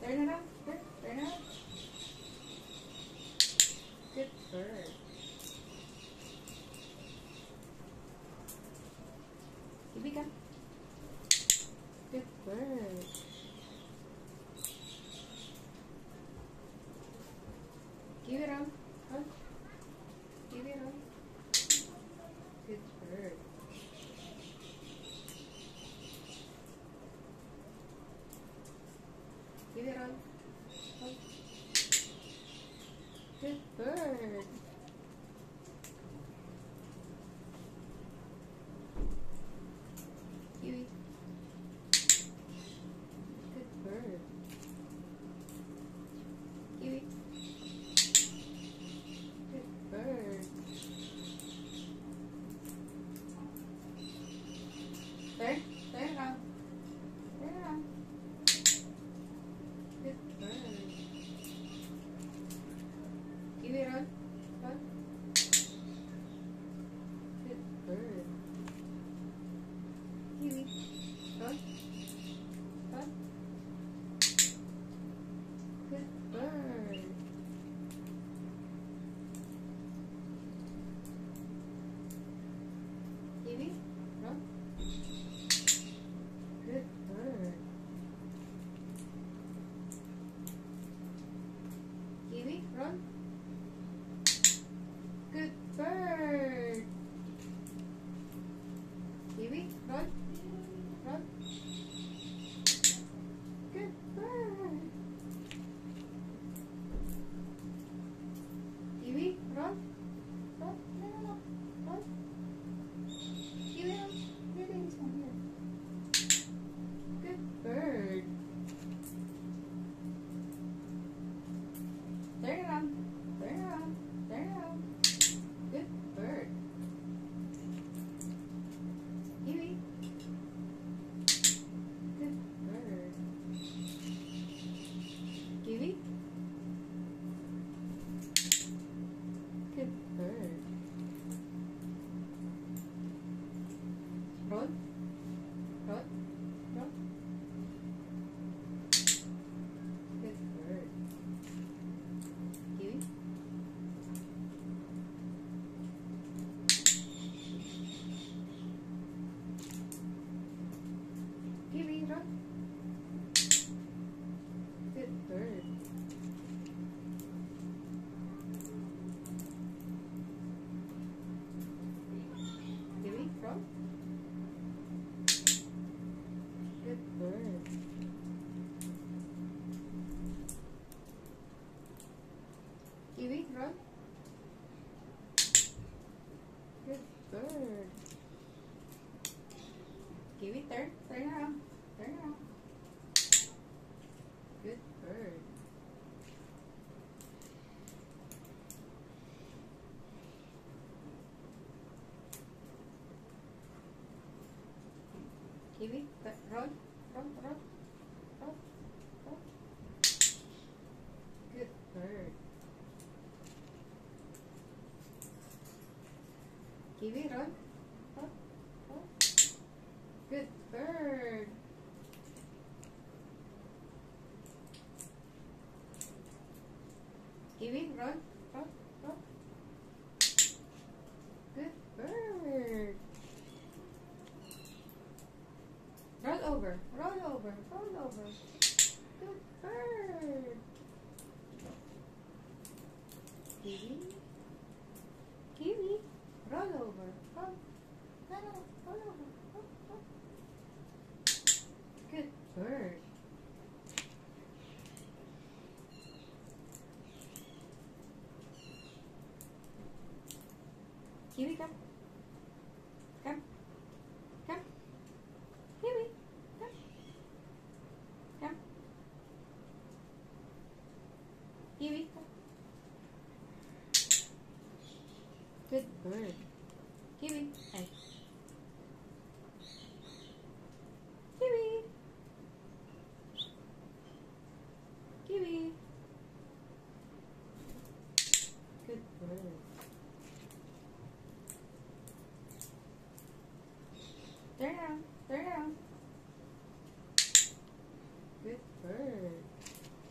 Turn around. Turn around. Good bird. Kiwi, come. Good bird. Kiwi, run. Run. Kiwi, run. Good bird. Kiwi, run. Run. Good bird. Kiwi. Good bird. Kiwi. Good bird. Turn around. Turn around. Good bird. Kiwi, run. Run. Good bird. Kiwi, run. Run. Good bird. Kiwi, run. Good bird. Kiwi, run. Good bird. Kiwi, run. Run. Good bird. Kiwi, run. Run. No. Run. Kiwi, run. Here, this one here. Good bird. Turn around. Turn around. Turn around. Good bird. Kiwi. Good bird. Kiwi. Good bird. Run. Run. Run. Good bird. Kiwi. Kiwi, run. Good bird. Kiwi, run. Good bird. Kiwi, run. Good bird. Kiwi, turn around. Turn around. Good bird. Kiwi, run. Run. Run. Run. Run. Good bird. Kiwi, run. Run. Run. Good bird. Kiwi, run. Run. Run. Good bird. Roll over. Roll over. Roll over. Good bird. Kiwi. Kiwi. Roll over. Roll. No. Roll over. Roll. Good bird. Kiwi, come. Come. Come. Kiwi, come. Come. Kiwi, come. Good bird. Kiwi, hey. Kiwi. Kiwi. Good bird. Turn around. Turn around. Good bird.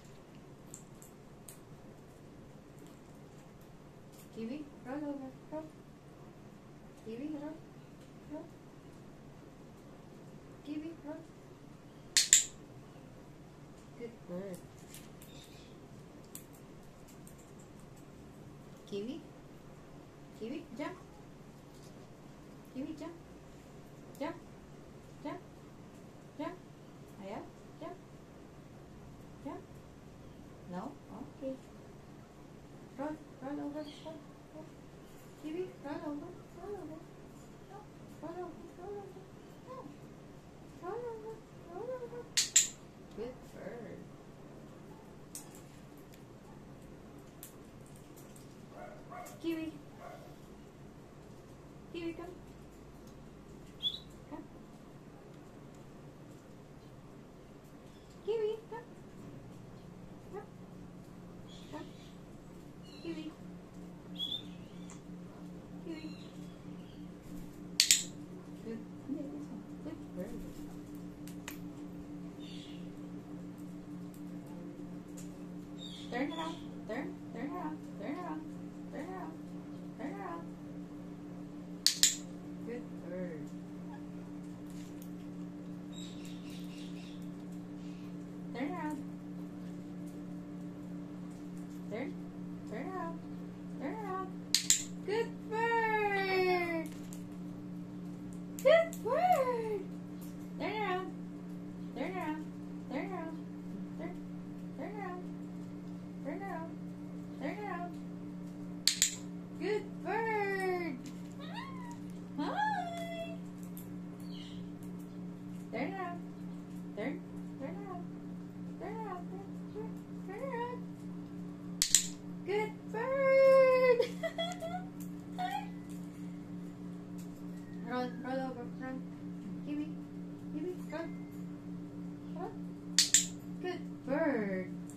over, roll. Kiwi, roll. Roll. Kiwi, roll. Good bird. Kiwi. Kiwi, jump. Kiwi, jump. Jump. Jump. Jump. Ayo, jump. Jump. No? Okay. Roll. Roll over. Roll. Roll. Kiwi, roll over. Roll over. No. Roll over. Roll over. No. Roll over. Roll over. Good bird. Kiwi. Kiwi, come. Come. Kiwi, come. Come. Come. Kiwi. Kiwi. Good. Yeah, this one. Good bird. Turn around. Turn. Turn around. Turn around. Turn around. Turn around. Good bird. Turn around. Turn. Turn around. Turn around. Good bird. Good bird. Turn around. Turn around. Turn around. Turn. Turn around. Turn around. Turn around. Good bird. Hi. Turn around. Turn. Turn around. Turn around. Turn. Turn around. Good bird. Roll. Roll over. Run. Kiwi. Kiwi. Run. Run. Good bird.